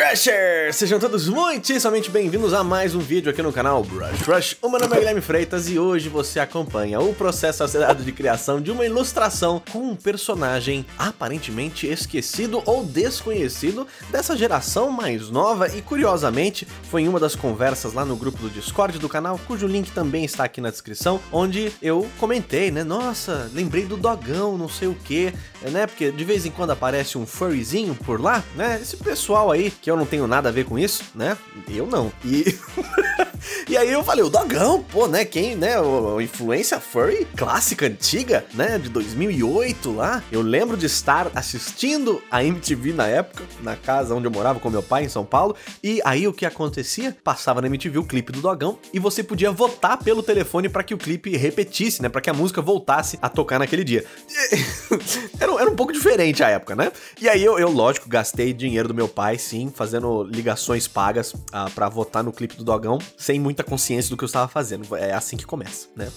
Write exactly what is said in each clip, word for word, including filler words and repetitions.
Crushers! Sejam todos muitíssimamente bem-vindos a mais um vídeo aqui no canal Brush Rush. O meu nome é Guilherme Freitas e hoje você acompanha o processo acelerado de criação de uma ilustração com um personagem aparentemente esquecido ou desconhecido dessa geração mais nova e, curiosamente, foi em uma das conversas lá no grupo do Discord do canal, cujo link também está aqui na descrição, onde eu comentei, né, nossa, lembrei do Dogão, não sei o que, né, porque de vez em quando aparece um furryzinho por lá, né, esse pessoal aí, que eu não tenho nada a ver com isso, né, eu não, e... E aí eu falei, o Dogão, pô, né, quem, né, a influência furry clássica, antiga, né, de dois mil e oito lá. Eu lembro de estar assistindo a M T V na época, na casa onde eu morava com meu pai, em São Paulo. E aí o que acontecia? Passava na M T V o clipe do Dogão e você podia votar pelo telefone pra que o clipe repetisse, né, pra que a música voltasse a tocar naquele dia. era, era um pouco diferente a época, né? E aí eu, eu, lógico, gastei dinheiro do meu pai, sim, fazendo ligações pagas uh, pra votar no clipe do Dogão, sem muita consciência do que eu estava fazendo. É assim que começa, né?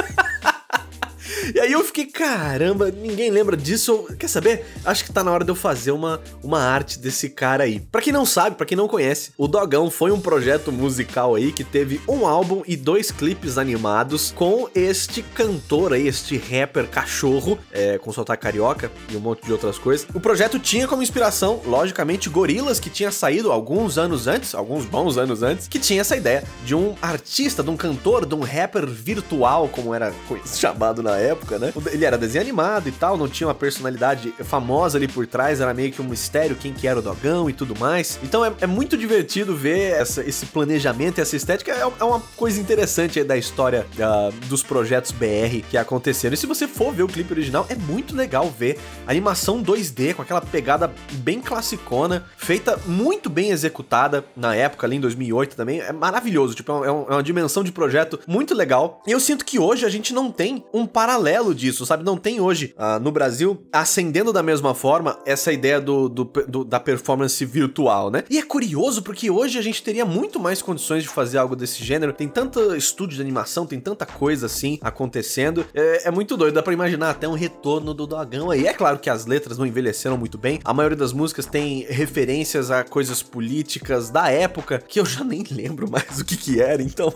E aí eu fiquei, caramba, ninguém lembra disso. Quer saber? Acho que tá na hora de eu fazer uma, uma arte desse cara aí. Pra quem não sabe, pra quem não conhece, o Dogão foi um projeto musical aí que teve um álbum e dois clipes animados com este cantor aí, este rapper cachorro, é, com sotaque carioca e um monte de outras coisas. O projeto tinha como inspiração, logicamente, Gorillaz, que tinha saído alguns anos antes, alguns bons anos antes, que tinha essa ideia de um artista, de um cantor, de um rapper virtual, como era chamado na época. Época, né? Ele era desenho animado e tal, não tinha uma personalidade famosa ali por trás, era meio que um mistério quem que era o Dogão e tudo mais. Então é, é muito divertido ver essa, esse planejamento e essa estética, é, é uma coisa interessante aí da história uh, dos projetos B R que aconteceram. E se você for ver o clipe original, é muito legal ver animação dois D com aquela pegada bem classicona, feita muito bem executada na época, ali em dois mil e oito também, é maravilhoso, tipo, é, um, é uma dimensão de projeto muito legal. E eu sinto que hoje a gente não tem um paralelo disso, sabe? Não tem hoje uh, no Brasil ascendendo da mesma forma essa ideia do, do, do, da performance virtual, né? E é curioso porque hoje a gente teria muito mais condições de fazer algo desse gênero. Tem tanto estúdio de animação, tem tanta coisa assim acontecendo. É, é muito doido, dá pra imaginar até um retorno do Dogão aí. É claro que as letras não envelheceram muito bem. A maioria das músicas tem referências a coisas políticas da época que eu já nem lembro mais o que que era, então...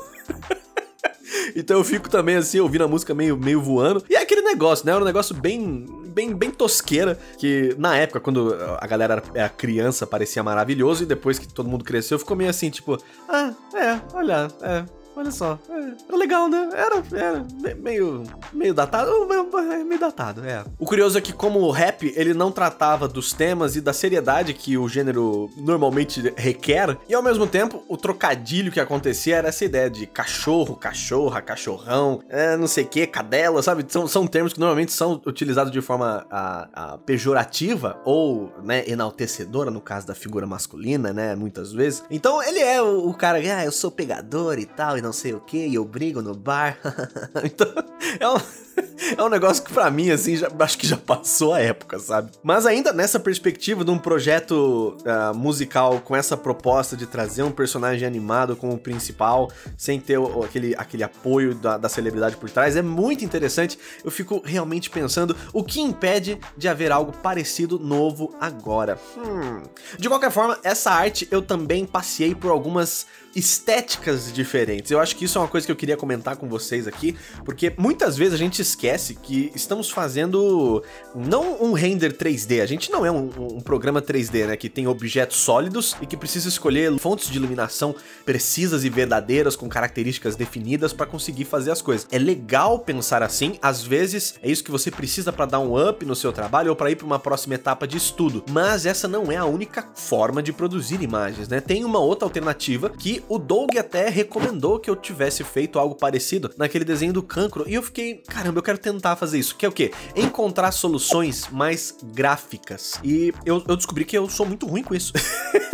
Então eu fico também assim, ouvindo a música meio, meio voando. E é aquele negócio, né? Era um negócio bem, bem, bem tosqueira, que na época, quando a galera era, era criança, parecia maravilhoso. E depois que todo mundo cresceu, ficou meio assim, tipo... Ah, é, olha, é... Olha só, é, era legal, né? Era, era meio, meio datado, meio, meio datado, é. O curioso é que como o rap, ele não tratava dos temas e da seriedade que o gênero normalmente requer, e ao mesmo tempo, o trocadilho que acontecia era essa ideia de cachorro, cachorra, cachorrão, é, não sei o que, cadela, sabe? São, são termos que normalmente são utilizados de forma a, a pejorativa ou, né, enaltecedora, no caso da figura masculina, né, muitas vezes. Então ele é o, o cara, ah, eu sou pegador e tal, não sei o que, e eu brigo no bar. Então, é um, é um negócio que pra mim, assim, já, acho que já passou a época, sabe? Mas ainda nessa perspectiva de um projeto uh, musical com essa proposta de trazer um personagem animado como principal, sem ter o, aquele, aquele apoio da, da celebridade por trás, é muito interessante. Eu fico realmente pensando o que impede de haver algo parecido novo agora. Hum. De qualquer forma, essa arte eu também passei por algumas estéticas diferentes. Eu acho que isso é uma coisa que eu queria comentar com vocês aqui, porque muitas vezes a gente esquece que estamos fazendo não um render três D, a gente não é um, um programa três D, né, que tem objetos sólidos e que precisa escolher fontes de iluminação precisas e verdadeiras, com características definidas para conseguir fazer as coisas. É legal pensar assim, às vezes é isso que você precisa para dar um up no seu trabalho ou para ir para uma próxima etapa de estudo, mas essa não é a única forma de produzir imagens, né? Tem uma outra alternativa que o Doug até recomendou que eu tivesse feito algo parecido naquele desenho do Cancro, e eu fiquei, caramba, eu quero tentar fazer isso, que é o quê? Encontrar soluções mais gráficas, e eu, eu descobri que eu sou muito ruim com isso.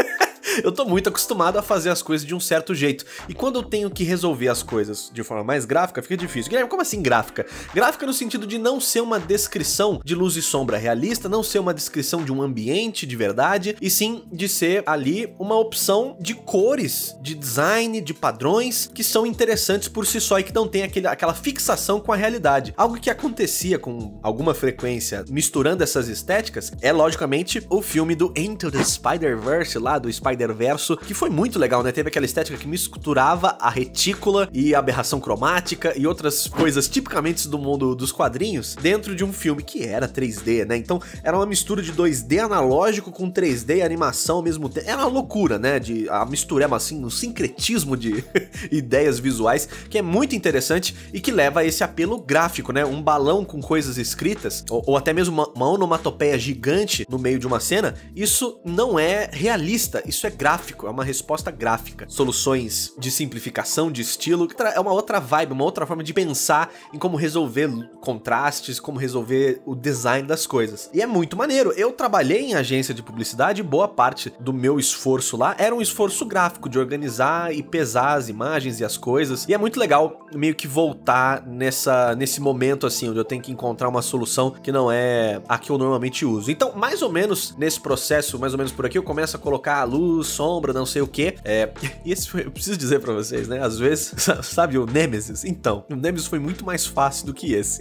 Eu tô muito acostumado a fazer as coisas de um certo jeito. E quando eu tenho que resolver as coisas de forma mais gráfica, fica difícil. Guilherme, como assim gráfica? Gráfica no sentido de não ser uma descrição de luz e sombra realista, não ser uma descrição de um ambiente de verdade, e sim de ser ali uma opção de cores, de design, de padrões, que são interessantes por si só e que não tem aquele, aquela fixação com a realidade. Algo que acontecia com alguma frequência misturando essas estéticas é, logicamente, o filme do Into the Spider-Verse, lá do Spider Spider-Verso, que foi muito legal, né? Teve aquela estética que misturava a retícula e a aberração cromática e outras coisas tipicamente do mundo dos quadrinhos dentro de um filme que era três D, né? Então era uma mistura de dois D analógico com três D e animação ao mesmo tempo. Era uma loucura, né? De a mistureba assim, um sincretismo de ideias visuais que é muito interessante e que leva a esse apelo gráfico, né? Um balão com coisas escritas ou, ou até mesmo uma, uma onomatopeia gigante no meio de uma cena, isso não é realista, isso é gráfico, é uma resposta gráfica. Soluções de simplificação, de estilo, é uma outra vibe, uma outra forma de pensar em como resolver contrastes, como resolver o design das coisas. E é muito maneiro. Eu trabalhei em agência de publicidade e boa parte do meu esforço lá era um esforço gráfico, de organizar e pesar as imagens e as coisas. E é muito legal meio que voltar nessa, nesse momento assim, onde eu tenho que encontrar uma solução que não é a que eu normalmente uso. Então, mais ou menos nesse processo, mais ou menos por aqui, eu começo a colocar luz, sombra, não sei o que. É, e esse foi, eu preciso dizer pra vocês, né? Às vezes, sabe o Nemesis? Então, o Nemesis foi muito mais fácil do que esse.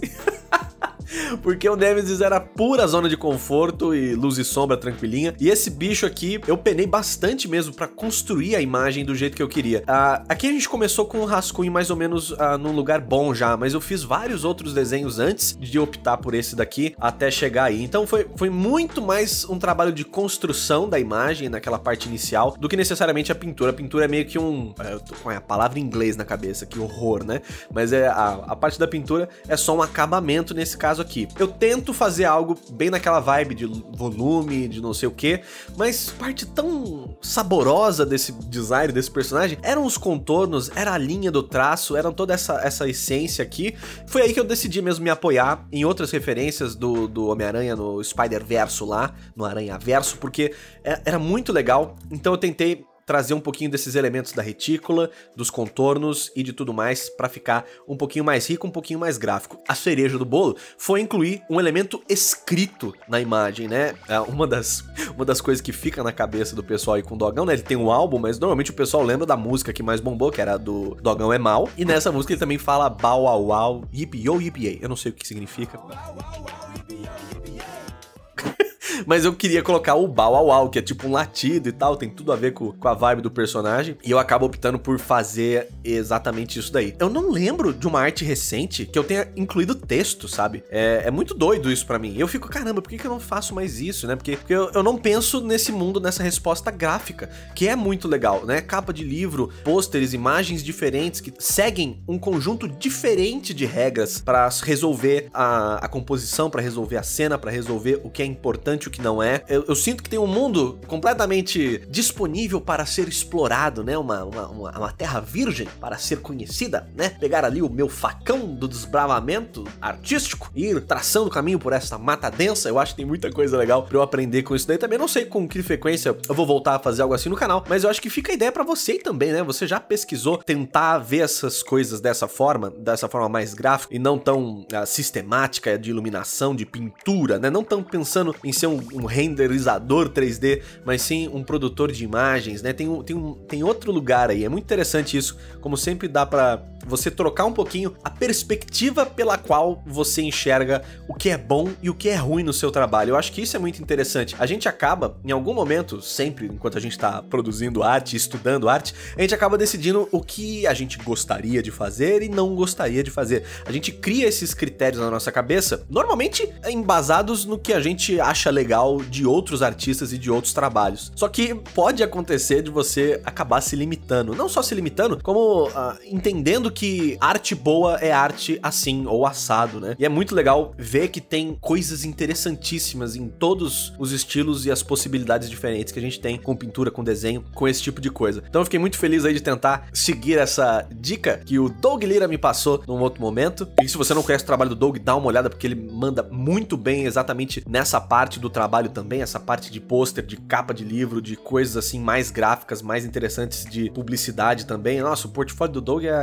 Porque o Nemesis era pura zona de conforto e luz e sombra tranquilinha. E esse bicho aqui, eu penei bastante mesmo pra construir a imagem do jeito que eu queria. Uh, aqui a gente começou com um rascunho mais ou menos uh, num lugar bom já, mas eu fiz vários outros desenhos antes de optar por esse daqui até chegar aí. Então foi, foi muito mais um trabalho de construção da imagem naquela parte inicial do que necessariamente a pintura. A pintura é meio que um... Eu tô com a palavra em inglês na cabeça, que horror, né? Mas é a, a parte da pintura é só um acabamento nesse caso aqui. Eu tento fazer algo bem naquela vibe de volume, de não sei o que, mas parte tão saborosa desse design, desse personagem, eram os contornos, era a linha do traço, eram toda essa, essa essência aqui. Foi aí que eu decidi mesmo me apoiar em outras referências do, do Homem-Aranha no Spider-Verso lá, no Aranha-Verso, porque era muito legal, então eu tentei trazer um pouquinho desses elementos da retícula, dos contornos e de tudo mais pra ficar um pouquinho mais rico, um pouquinho mais gráfico. A cereja do bolo foi incluir um elemento escrito na imagem, né? É uma das, uma das coisas que fica na cabeça do pessoal aí com o Dogão, né? Ele tem um álbum, mas normalmente o pessoal lembra da música que mais bombou, que era a do Dogão é Mal. E nessa música ele também fala Bow Wow Wow, Yippee Yo Yippee Yay. Eu não sei o que significa. Mas eu queria colocar o Bow Wow Wow, que é tipo um latido e tal, tem tudo a ver com, com a vibe do personagem. E eu acabo optando por fazer exatamente isso daí. Eu não lembro de uma arte recente que eu tenha incluído texto, sabe? É, é muito doido isso pra mim. Eu fico, caramba, por que, que eu não faço mais isso, né? Porque, porque eu, eu não penso nesse mundo, nessa resposta gráfica, que é muito legal, né? Capa de livro, pôsteres, imagens diferentes que seguem um conjunto diferente de regras pra resolver a, a composição, pra resolver a cena, pra resolver o que é importante, o que não é. Eu, eu sinto que tem um mundo completamente disponível para ser explorado, né? Uma, uma, uma, uma terra virgem para ser conhecida, né? Pegar ali o meu facão do desbravamento artístico e ir traçando o caminho por essa mata densa. Eu acho que tem muita coisa legal pra eu aprender com isso daí. Também não sei com que frequência eu vou voltar a fazer algo assim no canal, mas eu acho que fica a ideia pra você também, né? Você já pesquisou tentar ver essas coisas dessa forma, dessa forma mais gráfica e não tão uh, sistemática de iluminação, de pintura, né? Não tão pensando em ser um um renderizador três D, mas sim um produtor de imagens, né? Tem, um, tem, um, tem outro lugar aí, é muito interessante isso, como sempre dá pra você trocar um pouquinho a perspectiva pela qual você enxerga o que é bom e o que é ruim no seu trabalho. Eu acho que isso é muito interessante. A gente acaba, em algum momento, sempre enquanto a gente tá produzindo arte, estudando arte, a gente acaba decidindo o que a gente gostaria de fazer e não gostaria de fazer. A gente cria esses critérios na nossa cabeça, normalmente embasados no que a gente acha legal de outros artistas e de outros trabalhos. Só que pode acontecer de você acabar se limitando. Não só se limitando, como uh, entendendo que arte boa é arte assim ou assado, né? E é muito legal ver que tem coisas interessantíssimas em todos os estilos e as possibilidades diferentes que a gente tem com pintura, com desenho, com esse tipo de coisa. Então eu fiquei muito feliz aí de tentar seguir essa dica que o Doug Lira me passou num outro momento. E se você não conhece o trabalho do Doug, dá uma olhada, porque ele manda muito bem exatamente nessa parte do trabalho também, essa parte de pôster, de capa de livro, de coisas assim mais gráficas, mais interessantes de publicidade também. Nossa, o portfólio do Doug é uma maravilha.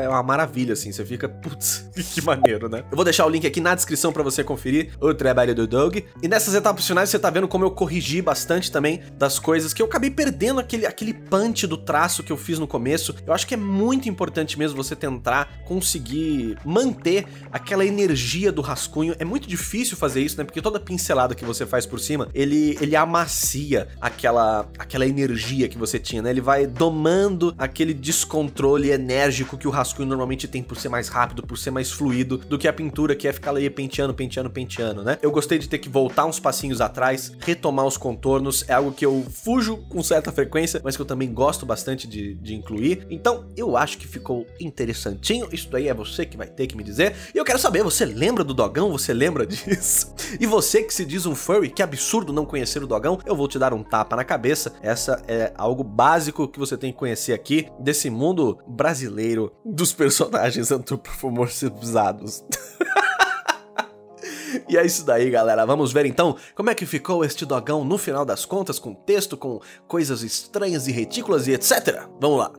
maravilha, assim, você fica, putz, que maneiro, né? Eu vou deixar o link aqui na descrição pra você conferir o trabalho do Doug. E nessas etapas finais você tá vendo como eu corrigi bastante também das coisas que eu acabei perdendo aquele, aquele punch do traço que eu fiz no começo. Eu acho que é muito importante mesmo você tentar conseguir manter aquela energia do rascunho. É muito difícil fazer isso, né? Porque toda pincelada que você faz por cima, ele, ele amacia aquela, aquela energia que você tinha, né? Ele vai domando aquele descontrole enérgico que o rascunho normalmente tem por ser mais rápido, por ser mais fluido do que a pintura, que é ficar ali penteando, penteando, penteando, né? Eu gostei de ter que voltar uns passinhos atrás, retomar os contornos, é algo que eu fujo com certa frequência, mas que eu também gosto bastante de, de incluir. Então, eu acho que ficou interessantinho. Isso daí é você que vai ter que me dizer. E eu quero saber, você lembra do Dogão? Você lembra disso? E você que se diz um furry, que absurdo não conhecer o Dogão, eu vou te dar um tapa na cabeça. Essa é algo básico que você tem que conhecer aqui desse mundo brasileiro dos personagens antropomorfizados. E é isso daí, galera. Vamos ver então como é que ficou este Dogão no final das contas, com texto, com coisas estranhas e ridículas e etcétera. Vamos lá.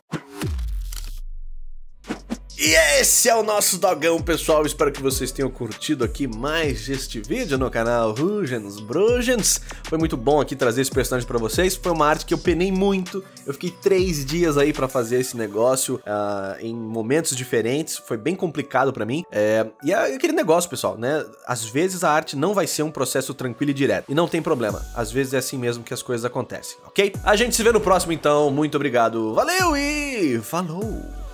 E esse é o nosso Dogão, pessoal. Espero que vocês tenham curtido aqui mais este vídeo no canal Rugens Brugens. Foi muito bom aqui trazer esse personagem pra vocês. Foi uma arte que eu penei muito. Eu fiquei três dias aí pra fazer esse negócio uh, em momentos diferentes. Foi bem complicado pra mim. É, e é aquele negócio, pessoal, né? Às vezes a arte não vai ser um processo tranquilo e direto. E não tem problema. Às vezes é assim mesmo que as coisas acontecem, ok? A gente se vê no próximo, então. Muito obrigado. Valeu e falou!